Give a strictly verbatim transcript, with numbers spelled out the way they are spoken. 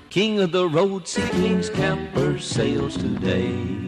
King of the road, sea king's camper sails today.